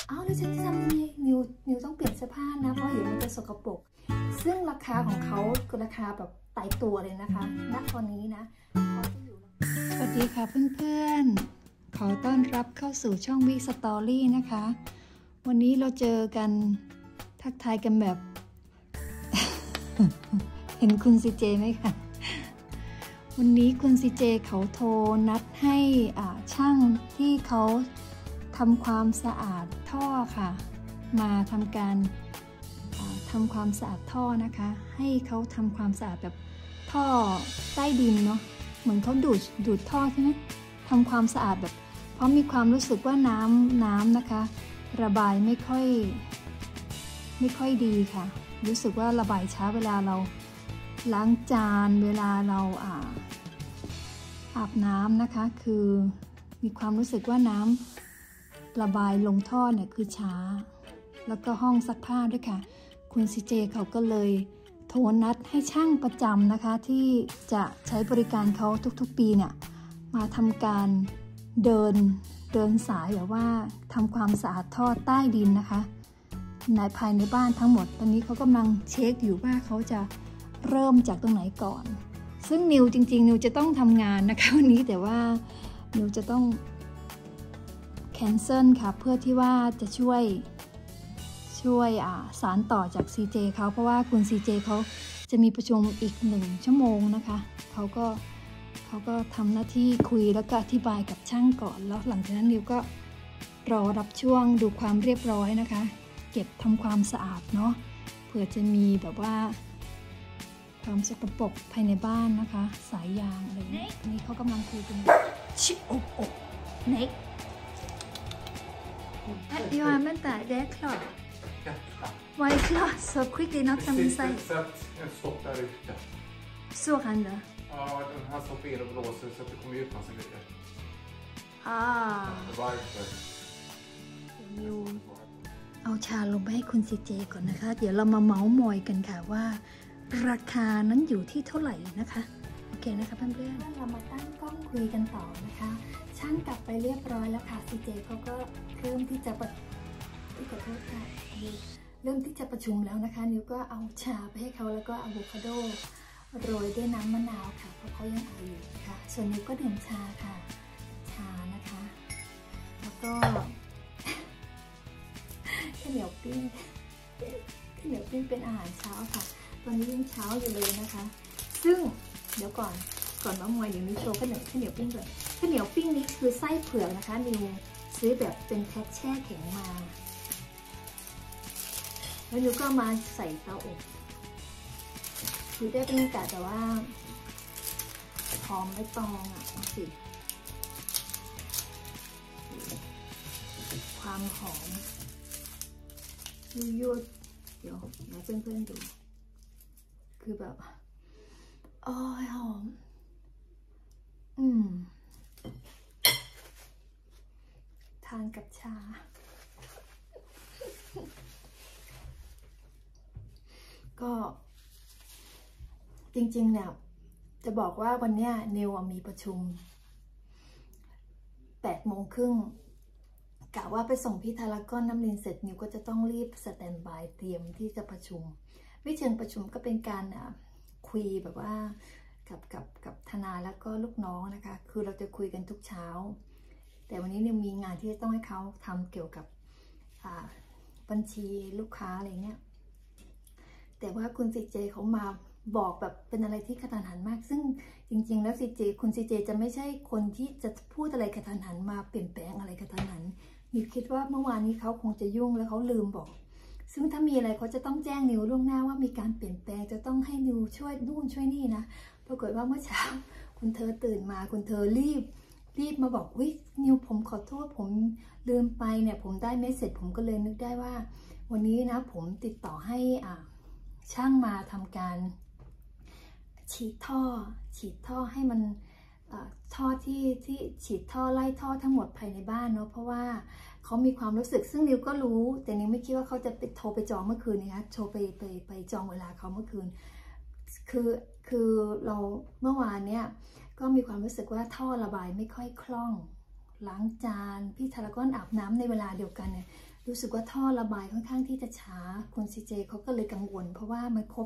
อ้าวแล้วฉันจะทำยังไงนิวต้องเปลี่ยนเสื้อผ้านะเพราะเห็นมันจะสกปรกซึ่งราคาของเขาคือราคาแบบตายตัวเลยนะคะณตอนนี้นะสวัสดีค่ะเพื่อนๆขอต้อนรับเข้าสู่ช่องวิสตอรี่นะคะวันนี้เราเจอกันทักทายกันแบบ เห็นคุณซีเจไหมคะวันนี้คุณซีเจเขาโทรนัดให้ช่างที่เขาทำความสะอาดท่อค่ะมาทำการทำความสะอาดท่อนะคะให้เขาทำความสะอาดแบบท่อใต้ดินเนาะเหมือนเขาดูดท่อใช่ไหมทำความสะอาดแบบเพราะมีความรู้สึกว่าน้ำนะคะระบายไม่ค่อยดีค่ะรู้สึกว่าระบายช้าเวลาเราล้างจานเวลาเราอาบน้ำนะคะคือมีความรู้สึกว่าน้ำระบายลงท่อเนี่ยคือช้าแล้วก็ห้องซักผ้าด้วยค่ะคุณซีเจเขาก็เลยโทรนัดให้ช่างประจำนะคะที่จะใช้บริการเขาทุกๆปีเนี่ยมาทำการเดินสายแบบว่าทำความสะอาดท่อใต้ดินนะคะภายในบ้านทั้งหมดตอนนี้เขากำลังเช็คอยู่ว่าเขาจะเริ่มจากตรงไหนก่อนซึ่งนิวจริงๆนิวจะต้องทำงานนะคะวันนี้แต่ว่านิวจะต้องแคนเซิลค่ะเพื่อที่ว่าจะช่วยสารต่อจาก CJ เขาเพราะว่าคุณ CJ เขาจะมีประชุมอีก1 ชั่วโมงนะคะเขาก็ทำหน้าที่คุยแล้วก็อธิบายกับช่างก่อนแล้วหลังจากนั้นนิวก็รอรับช่วงดูความเรียบร้อยนะคะเก็บทำความสะอาดเนาะเผื่อจะมีแบบว่าความสกปรกภายในบ้านนะคะสายยางอะไรนี้นี่เขากำลังคุยกันชิโอเน็กYou använder det är klart. Vad är klart så quickly not come inside? Det sitter en stopp där ute. Så kan det? Ja, den här stoppar in och blåser så att det kommer ut massa grejer. Varför? เอาชาลงไปให้คุณซีเจก่อนนะคะเดี๋ยวเรามาเมาส์มอยกันค่ะว่าราคานั้นอยู่ที่เท่าไหร่นะคะโอเคนะคะเพื่อนๆเรามาตั้งกล้องคุยกันต่อนะคะช่างกลับไปเรียบร้อยแล้วค่ะซีเจเขาก็เริ่มที่จะประชุมแล้วนะคะนิวก็เอาชาไปให้เขาแล้วก็อะโวคาโดโรยด้วยน้ำมะนาวค่ะเพราะเขายังไออยู่ค่ะส่วนนิวก็ดื่มชาค่ะชานะคะแล้วก็ข้าวเหนียวปิ้งเป็นอาหารเช้าค่ะตอนนี้ยังเช้าอยู่เลยนะคะซึ่งเดี๋ยวก่อนมามวยเดี๋ยวนิวโชว์ข้าวเหนียวปิ้งก่อนข้าวเหนียวปิ้งนี้คือไส้เผือกนะคะนิวซื้อแบบเป็นแพ็คแช่แข็งมาแล้วนิวก็มาใส่เตาอบคือได้เป็นแต่ว่าหอมใบตองสิความหอมยุดเดี๋ยวเพื่อนๆดูคือแบบอ๋อหอมทานกับชาก็จริงๆเนี่ยจะบอกว่าวันนี้นิวมีประชุม8:30กะว่าไปส่งพี่ทารากอนน้ำลินเสร็จนิวก็จะต้องรีบสแตนบายเตรียมที่จะประชุมไม่เชิงประชุมก็เป็นการคุยแบบว่ากับทนายแล้วก็ลูกน้องนะคะคือเราจะคุยกันทุกเช้าแต่วันนี้นิวมีงานที่จะต้องให้เขาทำเกี่ยวกับบัญชีลูกค้าอะไรเงี้ยแต่ว่าคุณซีเจเขามาบอกแบบเป็นอะไรที่กระทันหันมากซึ่งจริงๆแล้วคุณซีเจจะไม่ใช่คนที่จะพูดอะไรกระทันหันมาเปลี่ยนแปลงอะไรกระทันหันนิวคิดว่าเมื่อวานนี้เขาคงจะยุ่งแล้วเขาลืมบอกซึ่งถ้ามีอะไรเขาจะต้องแจ้งนิวล่วงหน้าว่ามีการเปลี่ยนแปลงจะต้องให้นิวช่วยนู่นช่วยนี่นะปรากฏว่าเมื่อเช้าคุณเธอตื่นมาคุณเธอรีบมาบอกวินิวผมขอโทษผมลืมไปเนี่ยผมได้เมสเสจผมก็เลยนึกได้ว่าวันนี้นะผมติดต่อให้ช่างมาทำการฉีดท่อให้มันท่อที่ฉีดท่อไล่ท่อทั้งหมดภายในบ้านเนาะเพราะว่าเขามีความรู้สึกซึ่งนิวก็รู้แต่นิวไม่คิดว่าเขาจะไปโทรไปจองเมื่อคืนนะคะโทรไปจองเวลาเขาเมื่อคืนคือเราเมื่อวานเนี้ยก็มีความรู้สึกว่าท่อระบายไม่ค่อยคล่องล้างจานพี่ทารากอนอาบน้ำในเวลาเดียวกันเนี่ยรู้สึกว่าท่อระบายค่อนข้างที่จะช้าคุณซีเจเขาก็เลยกังวลเพราะว่ามันครบ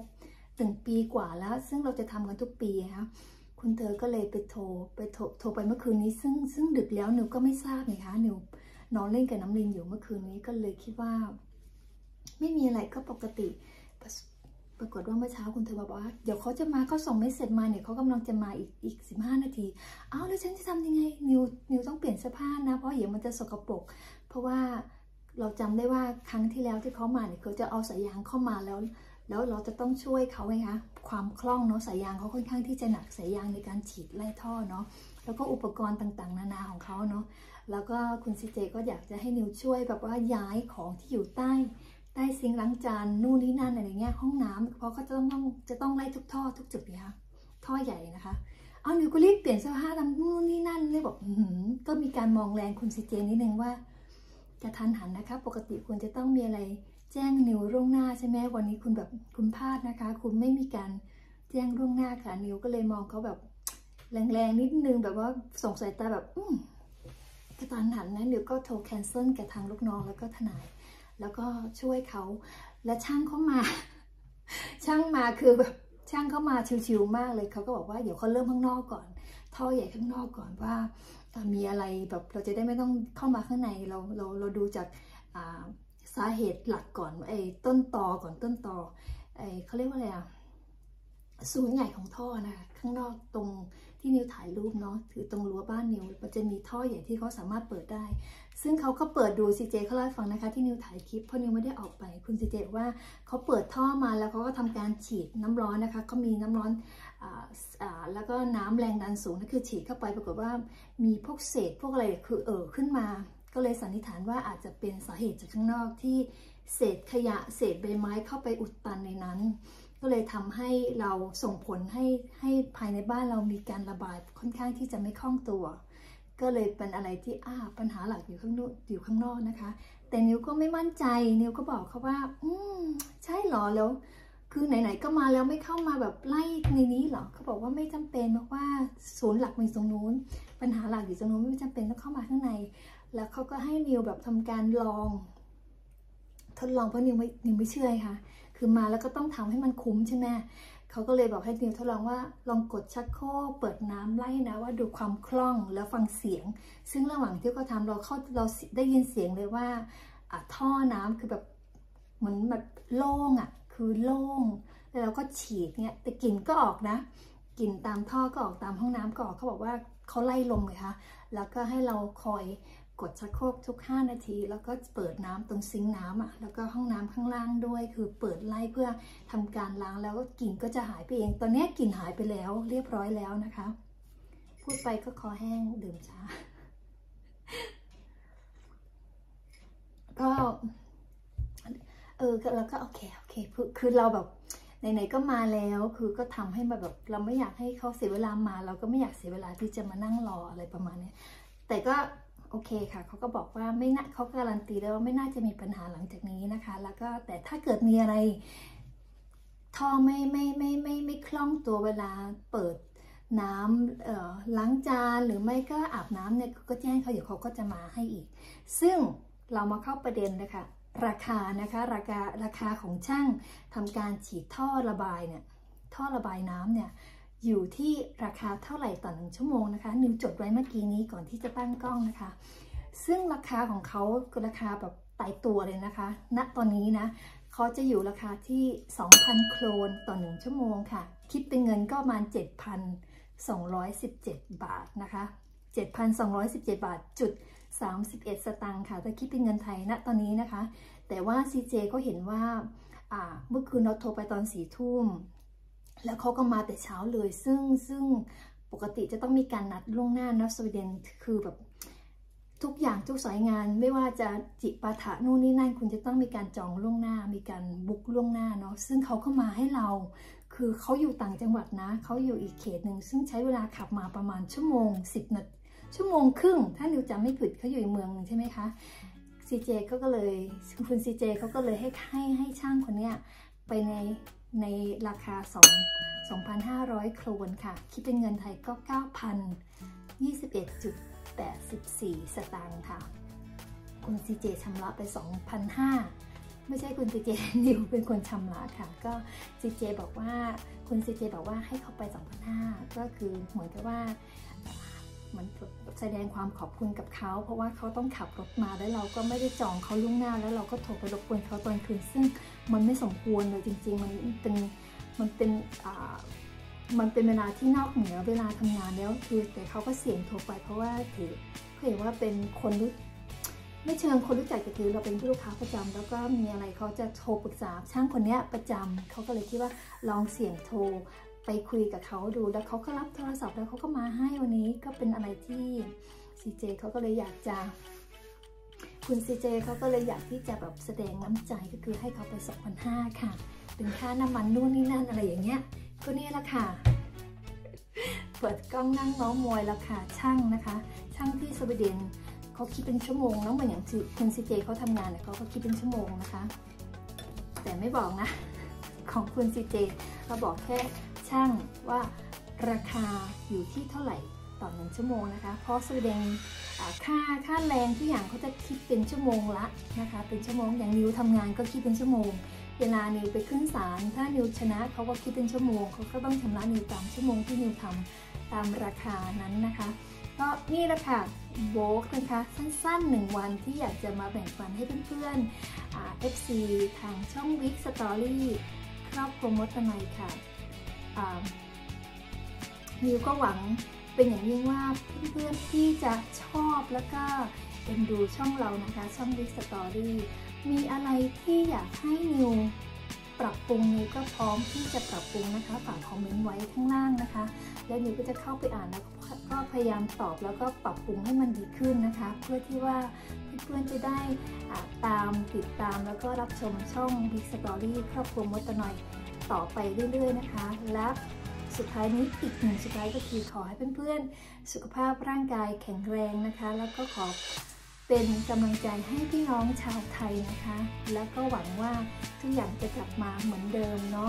1 ปีกว่าแล้วซึ่งเราจะทำกันทุกปีนะคะคุณเธอก็เลยไปโทรไปเมื่อคืนนี้ซึ่งดึกแล้วนิวก็ไม่ทราบไงคะนิวนอนเล่นกับน้ำลินอยู่เมื่อคืนนี้ก็เลยคิดว่าไม่มีอะไรก็ปกติปรากฏว่าเมื่อเช้าคุณเธอบอกว่าเดี๋ยวเขาจะมาเขาส่งไม่เสร็จมาเนี่ยเขากำลังจะมาอีก15 นาทีอ้าวแล้วฉันจะทำยังไงนิวต้องเปลี่ยนเสื้อผ้านะเพราะเดี๋ยวมันจะสกปรกเพราะว่าเราจำได้ว่าครั้งที่แล้วที่เขามาเนี่ยเขาจะเอาสายยางเข้ามาแล้วเราจะต้องช่วยเขาไงคะความคล่องเนาะสายยางเขาค่อนข้างที่จะหนักสายยางในการฉีดไล่ท่อเนาะแล้วก็อุปกรณ์ต่างๆนานาของเขาเนาะแล้วก็คุณซีเจก็อยากจะให้นิวช่วยแบบว่าย้ายของที่อยู่ใต้ซิงค์ล้างจานนู่นนี่นั่นอะไรเงี้ยห้องน้ำเพราะเขาจะต้องไล่ทุกท่อทุกจุดนะคะท่อใหญ่นะคะเอานิวก็รีบเปลี่ยนเสื้อผ้าทำนู่นนี่นั่นเลยบอกก็มีการมองแรงคุณซีเจนิดนึงว่ากระทันหันนะคะปกติคุณจะต้องมีอะไรแจ้งนิวล่วงหน้าใช่ไหมวันนี้คุณพลาดนะคะคุณไม่มีการแจ้งล่วงหน้าค่ะนิวก็เลยมองเขาแบบแรงๆนิดนึงแบบว่าส่งสายตาแบบกระทันหันนะนิวก็โทรแคนเซิลกับทางลูกน้องแล้วก็ทนายแล้วก็ช่วยเขาและช่างเขามาคือแบบช่างเขามาชิวๆมากเลยเขาก็บอกว่าเดี๋ยวเขาเริ่มข้างนอกก่อนท่อใหญ่ข้างนอกก่อนว่ามีอะไรแบบเราจะได้ไม่ต้องเข้ามาข้างในเราดูจากสาเหตุหลักก่อนต้นตอเขาเรียกว่าอะไรศูนย์ใหญ่ของท่อนะคะข้างนอกตรงที่นิวถ่ายรูปเนาะถือตรงรั้วบ้านนิวมันจะมีท่อใหญ่ที่เขาสามารถเปิดได้ซึ่งเขาก็เปิดดูซีเจเขาเล่าให้ฟังนะคะที่นิวถ่ายคลิปเพราะนิวไม่ได้ออกไปคุณซีเจว่าเขาเปิดท่อมาแล้วเขาก็ทำการฉีดน้ำร้อนนะคะเขามีน้ำร้อนแล้วก็น้ำแรงดันสูงนั่นคือฉีดเข้าไปปรากฏว่ามีพวกเศษพวกอะไรคือขึ้นมาก็เลยสันนิษฐานว่าอาจจะเป็นสาเหตุจากข้างนอกที่เศษขยะเศษใบไม้เข้าไปอุดตันในนั้นก็เลยทำให้เราส่งผลให้ภายในบ้านเรามีการระบายค่อนข้างที่จะไม่คล่องตัวก็เลยเป็นอะไรที่ปัญหาหลักอยู่ข้างนอกนะคะแต่นิวก็ไม่มั่นใจนิวก็บอกเขาว่าใช่หรอแล้วคือไหนๆก็มาแล้วไม่เข้ามาแบบไล่ในนี้หรอเขาบอกว่าไม่จำเป็นเพราะว่าศูนย์หลักมันอยู่ตรงนู้นปัญหาหลักอยู่ตรงนู้นไม่จำเป็นต้องเข้ามาข้างในแล้วเขาก็ให้นิวแบบทำการทดลองเพราะนิวไม่เชื่อค่ะคือมาแล้วก็ต้องทำให้มันคุ้มใช่ไหมเขาก็เลยบอกให้นิวทดลองว่าลองกดชักโครกเปิดน้ำไล่นะว่าดูความคล่องแล้วฟังเสียงซึ่งระหว่างที่เขาทำเราได้ยินเสียงเลยว่าท่อน้ำคือแบบเหมือนแบบโล่งคือโล่งแล้วเราก็ฉีดเนี่ยแต่กลิ่นก็ออกนะกลิ่นตามท่อก็ออกตามห้องน้ำก็ออกเขาบอกว่าเขาไล่ลมเลยค่ะแล้วก็ให้เราคอยกดชักโครกทุก5 นาทีแล้วก็เปิดน้ำตรงซิงค์น้ำแล้วก็ห้องน้ำข้างล่างด้วยคือเปิดไล่เพื่อทำการล้างแล้วก็กลิ่นก็จะหายไปเองตอนนี้กลิ่นหายไปแล้วเรียบร้อยแล้วนะคะพูดไปก็คอแห้งดื่มชาก็แล้วก็โอเคคือเราแบบไหนๆก็มาแล้วคือก็ทำให้แบบเราไม่อยากให้เขาเสียเวลามาเราก็ไม่อยากเสียเวลาที่จะมานั่งรออะไรประมาณนี้แต่ก็โอเคค่ะเขาก็บอกว่าไม่น่าเขาการันตีแล้วว่าไม่น่าจะมีปัญหาหลังจากนี้นะคะแล้วก็แต่ถ้าเกิดมีอะไรท่อไม่คล่องตัวเวลาเปิดน้ำล้างจานหรือไม่ก็อาบน้ำเนี่ยก็แจ้งเขาเดี๋ยวเขาก็จะมาให้อีกซึ่งเรามาเข้าประเด็นนะคะราคานะคะราคาของช่างทำการฉีดท่อระบายเนี่ยท่อระบายน้ำเนี่ยอยู่ที่ราคาเท่าไหร่ต่อ1 ชั่วโมงนะคะนิวจดไว้เมื่อกี้นี้ก่อนที่จะตั้งกล้องนะคะซึ่งราคาของเขาคือราคาแบบตายตัวเลยนะคะณตอนนี้นะเขาจะอยู่ราคาที่ 2,000 โครนต่อ1 ชั่วโมงค่ะคิดเป็นเงินก็ประมาณ 7,217 บาทนะคะ 7,217 บาทจุด31 สตางค์ค่ะถ้าคิดเป็นเงินไทยณตอนนี้นะคะแต่ว่า CJ ก็เห็นว่าเมื่อคืนเราโทรไปตอน4 ทุ่มแล้วเขาก็มาแต่เช้าเลยซึ่งปกติจะต้องมีการนัดล่วงหน้านะสวีเดนคือแบบทุกอย่างทุกสายงานไม่ว่าจะจิปาถะนู่นนี่นั่นคุณจะต้องมีการจองล่วงหน้ามีการบุ๊กล่วงหน้าเนาะซึ่งเขาก็มาให้เราคือเขาอยู่ต่างจังหวัดนะเขาอยู่อีกเขตหนึ่งซึ่งใช้เวลาขับมาประมาณ1 ชั่วโมง 10 นาที1 ชั่วโมงครึ่งถ้านิวจำไม่ผิดเขาอยู่ในเมืองใช่ไหมคะCJก็เลยคุณ CJเขาก็เลยให้ช่างคนเนี้ยไปในราคา2,500 โครนค่ะคิดเป็นเงินไทยก็ 9,021.84 สตางค์ค่ะคุณซีเจชำระไป 2,500 ไม่ใช่คุณซีเจนิวเป็นคนชำระค่ะก็ซีเจบอกว่าคุณซีเจบอกว่าให้เขาไป 2,500 ก็คือเหมือนกับว่าเหมือนแสดงความขอบคุณกับเขาเพราะว่าเขาต้องขับรถมาแล้วเราก็ไม่ได้จองเขาล่วงหน้าแล้วเราก็โทรไปรบกวนเขาตอนคืนซึ่งมันไม่สมควรเลยจริงๆมันเป็นเวลาที่นอกเหนือเวลาทำงานแล้วคือแต่เขาก็เสี่ยงโทรไปเพราะว่าถือเขาเห็นว่าเป็นคนไม่เชิงคนรู้จักแต่คือเราเป็นลูกค้าประจำแล้วก็มีอะไรเขาจะโทรปรึกษาช่างคนนี้ประจำเขาก็เลยคิดว่าลองเสี่ยงโทรไปคุยกับเขาดูแล้วเขาก็รับโทรศัพท์แล้วเขาก็มาให้วันนี้ก็เป็นอะไรที่ซีเจเขาก็เลยอยากจะคุณซีเจเขาก็เลยอยากที่จะแบบแสดงน้ำใจก็คือให้เขาไป 2,500 ค่ะเป็นค่าน้ำมันนู่นนี่นั่นอะไรอย่างเงี้ยก็นี่แหละค่ะเปิดกล้องนั่งน้องมวยแล้วค่ะช่างนะคะช่างที่สวีเดนเขาคิดเป็นชั่วโมงแล้วเหมือนอย่างคุณซีเจเขาทำงานเนี่ยเขาก็คิดเป็นชั่วโมงนะคะแต่ไม่บอกนะของคุณซีเจเราบอกแค่ช่างว่าราคาอยู่ที่เท่าไหร่ต่อ1 ชั่วโมงนะคะเพราะสวีเดนค่าแรงทุกอย่างเขาจะคิดเป็นชั่วโมงละนะคะเป็นชั่วโมงอย่างนิวทำงานก็คิดเป็นชั่วโมงเวลานิวไปขึ้นศาลถ้านิวชนะเขาก็คิดเป็นชั่วโมงเขาก็ต้องชำระนิวตามชั่วโมงที่นิวทำตามราคานั้นนะคะก็นี่แหละค่ะโบกนะคะสั้นๆ1 วันที่อยากจะมาแบ่งปันให้เพื่อนๆFC ทางช่องวิกสตอรี่ครอบครัวมดตะไนค่ะนิวก็หวังเป็นอย่างยิ่งว่าเพื่อนๆที่จะชอบแล้วก็เอ็นดูช่องเรานะคะช่องวิกสตอรี่มีอะไรที่อยากให้นิวปรับปรุงนิวก็พร้อมที่จะปรับปรุงนะคะฝากคอมเมนต์ไว้ข้างล่างนะคะแล้วนิวก็จะเข้าไปอ่านแล้วก็พยายามตอบแล้วก็ปรับปรุงให้มันดีขึ้นนะคะเพื่อที่ว่าเพื่อนๆจะได้ติดตามแล้วก็รับชมช่อง Big Story ครอบครัวมดตะนอยต่อไปเรื่อยๆนะคะและสุดท้ายนี้อีกสุดท้ายก็คือขอให้เพื่อนๆสุขภาพร่างกายแข็งแรงนะคะแล้วก็ขอเป็นกำลังใจให้พี่น้องชาวไทยนะคะแล้วก็หวังว่าทุกอย่างจะกลับมาเหมือนเดิมเนาะ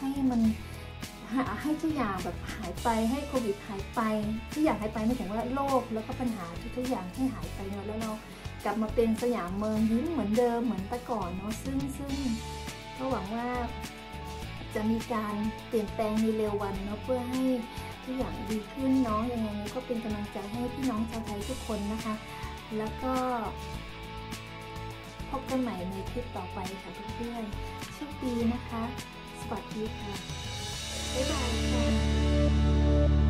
ให้ทุกอย่างแบบหายไปให้โควิดหายไปทุกอย่างหายไปไม่ถึงว่าโรคแล้วก็ปัญหาทุกอย่างให้หายไปเนาะแล้วเรากลับมาเป็นสยามเมืองยิ้มเหมือนเดิมเหมือนแต่ก่อนเนาะซึ่งก็หวังว่าจะมีการเปลี่ยนแปลงในเร็ววันเนาะเพื่อให้ทุกอย่างดีขึ้นเนาะยังไงก็เป็นกำลังใจให้พี่น้องชาวไทยทุกคนนะคะแล้วก็พบกันใหม่ในคลิปต่อไปค่ะเพื่อนๆโชคดีนะคะสวัสดีค่ะบ๊ายบายค่ะ